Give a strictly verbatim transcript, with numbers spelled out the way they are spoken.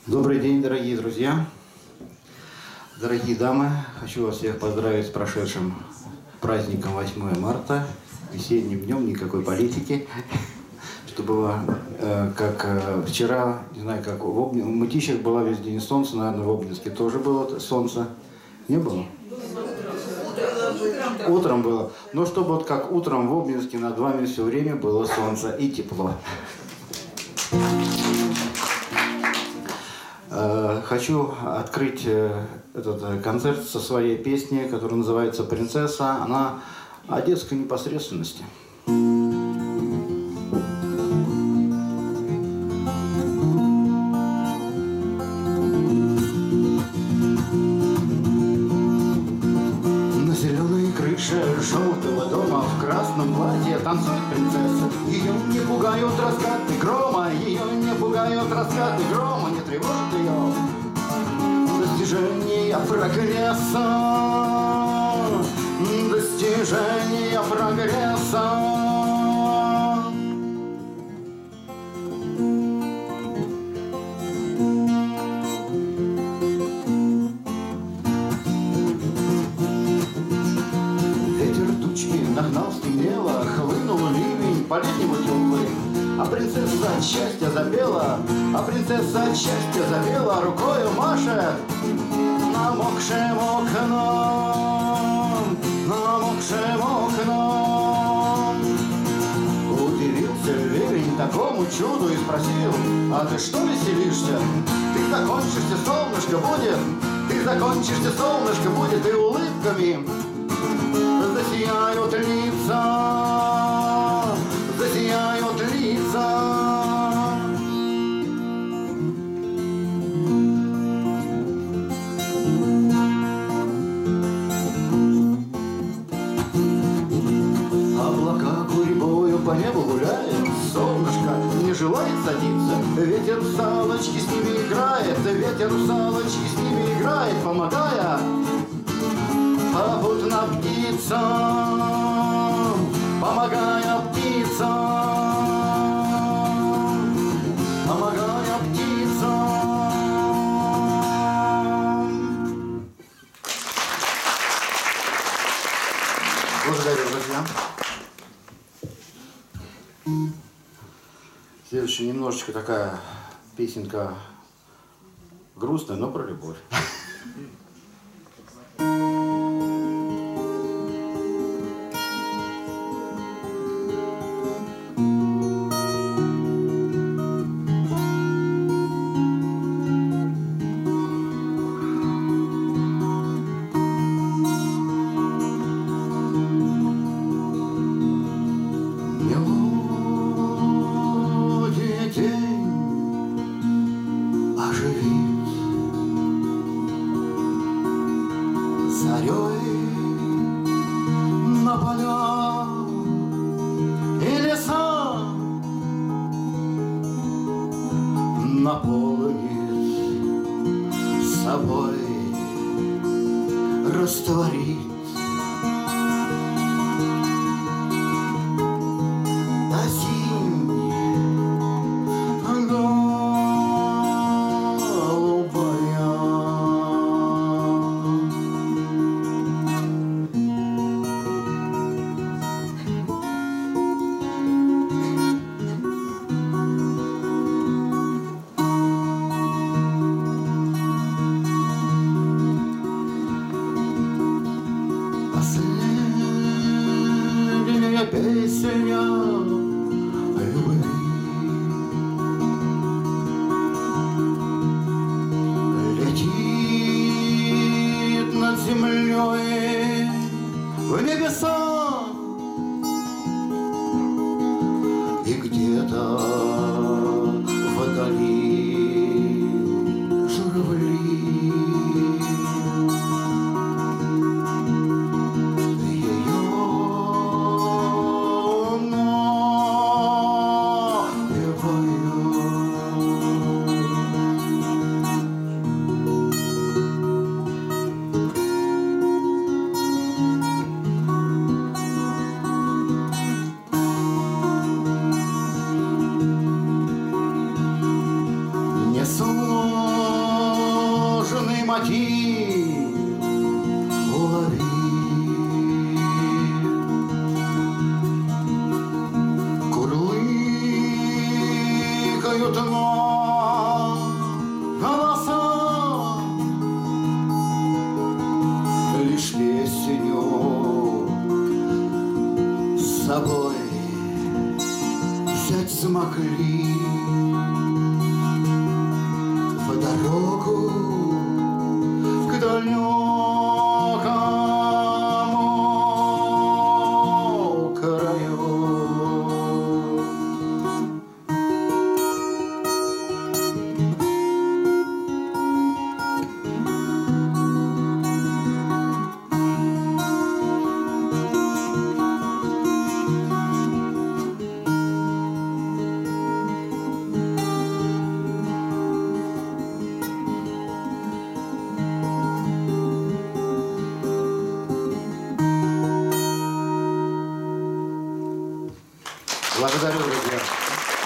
Добрый день, дорогие друзья, дорогие дамы. Хочу вас всех поздравить с прошедшим праздником восьмое марта, весенним днем, никакой политики. Что было, э, как э, вчера, не знаю, как в, Обни... в Мытищах было весь день солнце, наверное, в Обнинске тоже было солнце. Не было? Утром было. Но чтобы вот как утром в Обнинске над вами все время было солнце и тепло. Хочу открыть этот концерт со своей песней, которая называется «Принцесса». Она о детской непосредственности. На зеленой крыше желтого дома в красном платье танцует принцесса. Ее не пугают раскаты грома, ее не пугают раскаты грома, не тревожит ее достижения прогресса, достижения прогресса. Ветер тучки нагнал, стемнело, хлынул ливень, по-летнему теплый. А принцесса от счастья запела, а принцесса от счастья запела, рукою машет намокшим окном, намокшим окном. Удивился ливень такому чуду и спросил: а ты что веселишься? Ты закончишься, солнышко будет, ты закончишься, солнышко будет, и улыбками засияют лица, засияют лица. Облака гурьбою по небу гуляет, солнышко не желает садиться. Ветер в салочки с ними играет, ветер в салочки с ними играет, помогая попутно птицам, помогая птицам, помогая птицам. Благодарю, друзья. Следующая немножечко такая песенка грустная, но про любовь. взмокли в дорогу к далекому краю. Благодарю, друзья.